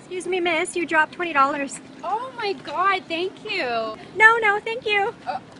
Excuse me, miss, you dropped $20. Oh my God, thank you. No, thank you.